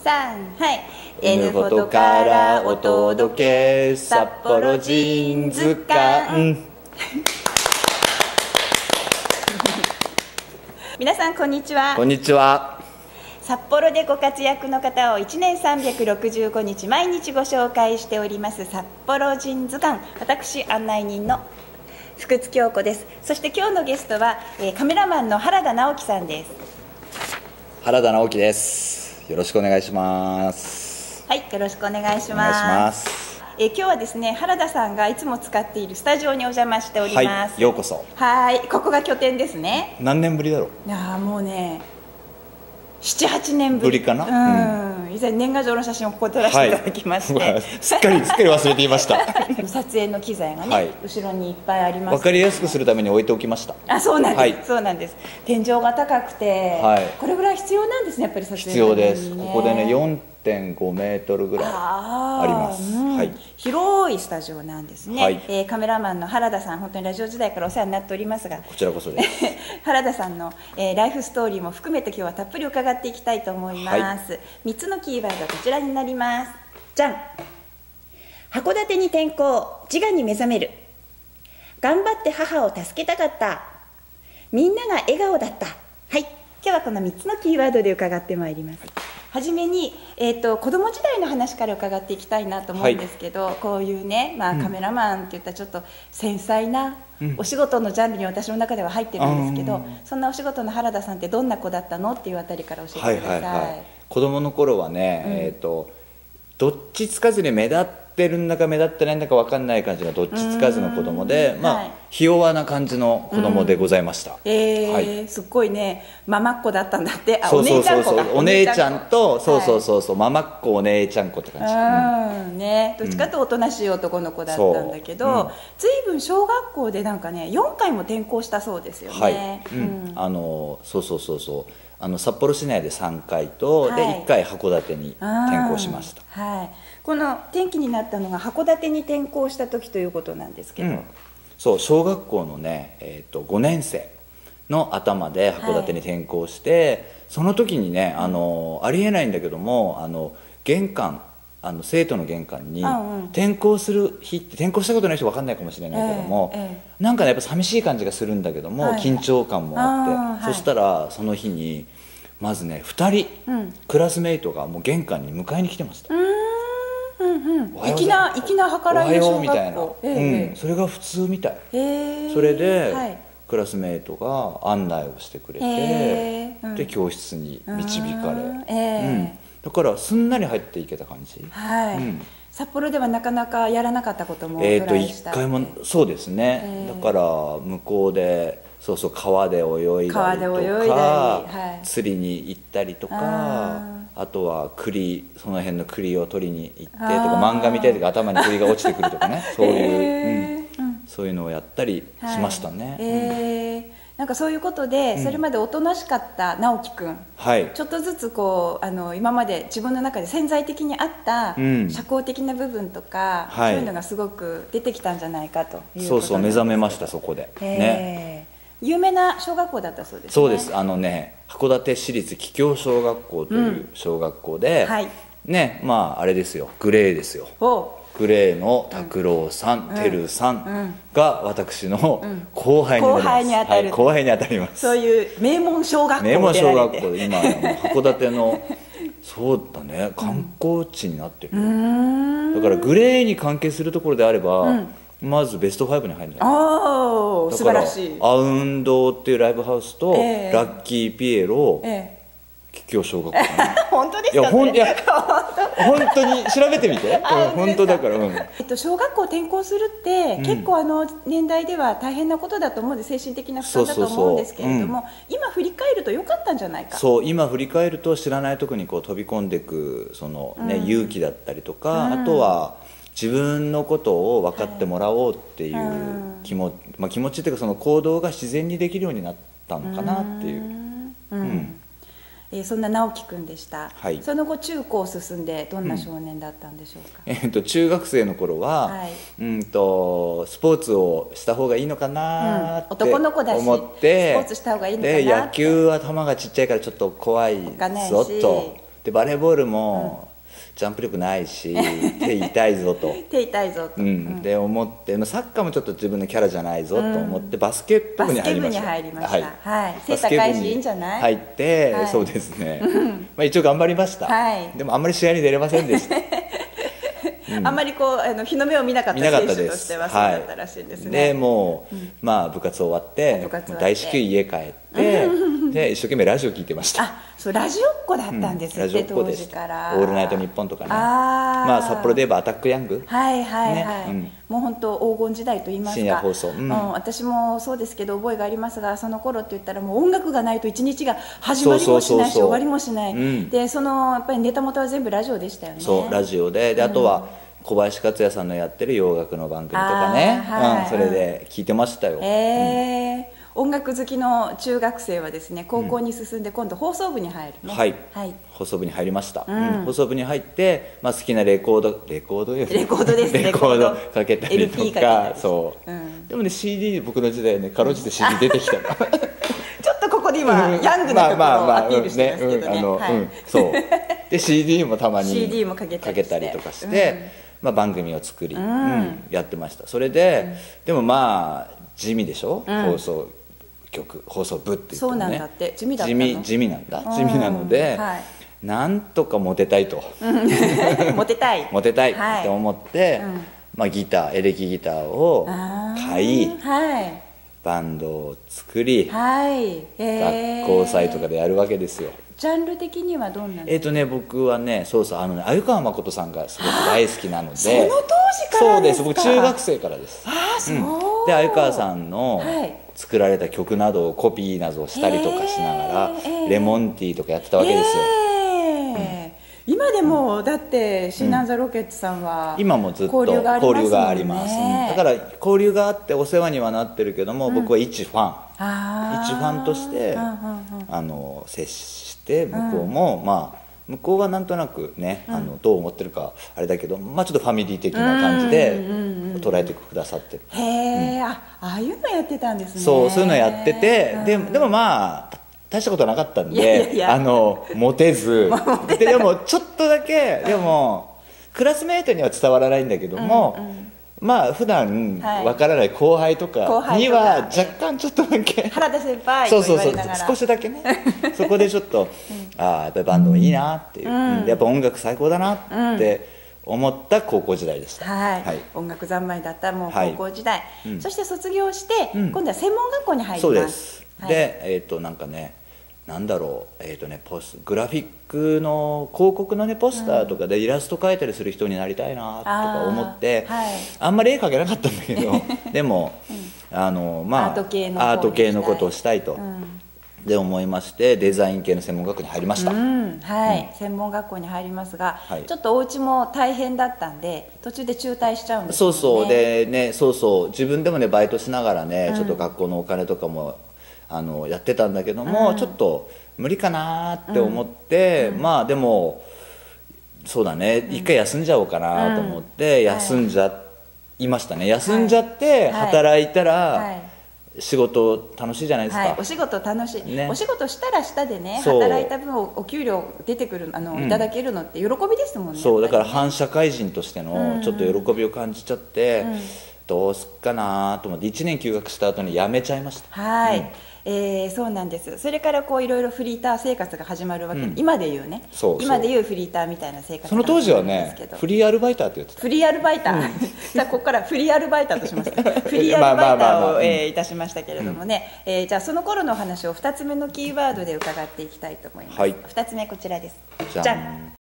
3、はい。 N フォトからお届け、札幌ジーンズ館。 皆さんこんにちは。 こんにちは。 札幌でご活躍の方を1年365日毎日ご紹介しております札幌ジーンズ館。私案内人の福津京子です。そして今日のゲストは、カメラマンの原田直樹さんです。 原田直樹です。よろしくお願いします。 はい、よろしくお願いします。 お願いします。 今日はですね、原田さんがいつも使っているスタジオにお邪魔しております。 はい、ようこそ。 はい、ここが拠点ですね。 何年ぶりだろう。 いやもうね、7、8年ぶりかな。 以前年賀状の写真をここ撮らせていただきまして、はい、 すっかり忘れていました撮影の機材がね、はい、後ろにいっぱいあります。 分かりやすくするために置いておきました。 あ、そうなんです、 はい、 そうなんです。天井が高くて、はい、これぐらい必要なんですね、やっぱり撮影、 必要です。ここでね4.5 メートルぐらいあります。はい、 広いスタジオなんですね。はい、カメラマンの原田さん、本当にラジオ時代からお世話になっておりますが、 こちらこそです原田さんの、ライフストーリーも含めて今日はたっぷり伺っていきたいと思います。はい、3つのキーワードこちらになります。じゃん。函館に転校、自我に目覚める。頑張って母を助けたかった。みんなが笑顔だった。はい、今日はこの3つのキーワードで伺ってまいります。はじめに、子供時代の話から伺っていきたいなと思うんですけど、はい、こういうね、カメラマンっていったらちょっと繊細なお仕事のジャンルに私の中では入ってるんですけど、そんなお仕事の原田さんってどんな子だったのっていうあたりから教えてください。 子供の頃はね、どっちつかずに目立ってるんだか目立ってないんだか分かんない感じのどっちつかずの子供で、ひ弱な感じの子供でございました。 すっごいね、ママっ子だったんだって。 そうそうそうそう、お姉ちゃんと、そうママっ子お姉ちゃん子って感じ。 ね、どっちかとおとなしい男の子だったんだけど、ずいぶん小学校でなんかね4回も転校したそうですよね。 札幌市内で3回と、で1回函館に転校しました。 この転機になったのが函館に転校した時ということなんですけど、 そう、小学校のね、5年生の頭で函館に転校して、その時にね、ありえないんだけども、玄関、生徒の玄関に転校する日って、転校したことない人分かんないかもしれないけども、なんかねやっぱ寂しい感じがするんだけども、緊張感もあって、そしたらその日にまずね2人、クラスメイトがもう玄関に迎えに来てました。 粋な計らいの小学校みたいな、それが普通みたい。それで、クラスメイトが案内をしてくれて、で教室に導かれ、だからすんなり入っていけた感じ。 札幌ではなかなかやらなかったこともトライした。 一回もそうですね。だから向こうで川で泳いだりとか、釣りに行ったりとか、あとはその辺の栗を取りに行ってとか、漫画見たりとか頭に栗が落ちてくるとかね、そういうのをやったりしましたね。 なんかそういうことで、それまでおとなしかった直樹くん、ちょっとずつこう今まで自分の中で潜在的にあった社交的な部分とか、そういうのがすごく出てきたんじゃないかということそうそう、目覚めました。そこでね、 有名な小学校だったそうですね。 そうです。函館市立桔梗小学校という小学校で、ね、あれですよ、グレーですよ。グレーの拓郎さん、てるさんが私の後輩になります。後輩に当たります。 そういう名門小学校で名門小学校で、今函館のそうだね、観光地になってる。だからグレーに関係するところであれば、まずベスト5に入るんじゃない。 素晴らしい。 アウンドっていうライブハウスと、ラッキーピエロ、桔梗小学校。 本当ですか？ いや本当に調べてみて。本当だから。 小学校転校するって結構年代では大変なことだと思うんで、精神的な負担だと思うんですけれども、今振り返ると良かったんじゃないか。 そう、今振り返ると知らないとこにこう飛び込んでいく勇気だったりとか、あとは自分のことを分かってもらおうっていう気持ちっていうか、その行動が自然にできるようになったのかなっていう。 そんな直樹くんでした。その後中高進んでどんな少年だったんでしょうか。 中学生の頃は、スポーツをした方がいいのかなって男の子だし思って、 スポーツした方がいいのかなって。 で野球は球がちっちゃいからちょっと怖いぞと。 でバレーボールもジャンプ力ないし手痛いぞと手痛いぞと、 で思って、サッカーもちょっと自分のキャラじゃないぞと思ってバスケ部に入りました。 背高いしいいんじゃない。 入って、そうですね、一応頑張りました。でもあんまり試合に出れませんでした。 あんまりこう日の目を見なかった選手としてはそうだったらしいんですね。 でもう、部活終わって大至急家帰ってで一生懸命ラジオ聞いてました。 そうラジオっ子だったんですって、当時から。 オールナイトニッポンとかね、札幌で言えばアタックヤング、 もう本当黄金時代と言いますか、 深夜放送、 私もそうですけど覚えがありますが、その頃って言ったらもう音楽がないと一日が始まりもしないし終わりもしない、でやっぱりネタ元は全部ラジオでしたよね。 そうラジオで、あとは小林克也さんのやってる洋楽の番組とかね、それで聞いてましたよ。 音楽好きの中学生はですね、高校に進んで今度放送部に入るね。 放送部に入りました。放送部に入って、好きなレコードですね、レコードかけたりとか、でもね CD、 僕の時代ねかろうじて CD 出てきたの。 ちょっとここで今ヤングなところをアピールしてますけどね。 そうで CD もたまに CD もかけたりとかして、番組を作りやってました。それででも地味でしょ、放送局放送部って言ってもね、そうなんだって、地味だったの。地味なんだ、地味なので、なんとかモテたいとモテたいって思って、ギター、エレキギターを買い、バンドを作り、学校祭とかでやるわけですよ。 ジャンル的にはどんなの？ 僕はね、鮎川誠さんがすごく大好きなので。 その当時からですか？ そうです、僕中学生からです。で鮎川さんの作られた曲などをコピーなどをしたりとかしながら、レモンティーとかやってたわけですよ。 今でもだってシーナンザロケッツさんは今もずっと交流があります。だから交流があってお世話にはなってるけども、僕は一ファンとして接して向こうも向こうはなんとなくね、どう思ってるかあれだけど、ちょっとファミリー的な感じで捉えてくださってる。 ああいうのやってたんですね。 そういうのやってて、でも大したことなかったんでモテずでもちょっとだけでもクラスメートには伝わらないんだけども、普段わからない後輩とかには若干ちょっとだけ原田先輩と言われながら少しだけねそこでちょっとやっぱりバンドもいいなっていう、やっぱ音楽最高だなって思った高校時代でした。 音楽三昧だったもう高校時代、そして卒業して今度は専門学校に入ります。 そうです。でなんかね、なんだろう、グラフィックの広告のねポスターとかでイラスト描いたりする人になりたいなとか思って、あんまり絵描けなかったんだけどでもアート系のことをしたいと、で思いましてデザイン系の専門学校に入りました。専門学校に入りますが、ちょっとお家も大変だったんで途中で中退しちゃうんですよね。自分でもねバイトしながらね、ちょっと学校のお金とかもやってたんだけども、ちょっと無理かなって思って、でもそうだね、一回休んじゃおうかなと思って休んじゃいましたね。休んじゃって働いたら仕事楽しいじゃないですか。 お仕事楽しい、お仕事したらしたでね、働いた分お給料出てくるいただけるのって喜びですもんね。 そうだから反社会人としてのちょっと喜びを感じちゃって、どうすっかなと思って1年休学した後に辞めちゃいました。 そうなんです。それからこういろいろフリーター生活が始まるわけ、今でいうね、今でいうフリーターみたいな生活その当時はねフリーアルバイターって言ってた。 フリーアルバイター、じゃあここからフリーアルバイターとしますか。フリーアルバイターをいたしましたけれどもね、じゃあその頃のお話を2つ目のキーワードで伺っていきたいと思います。2つ目こちらです。じゃん。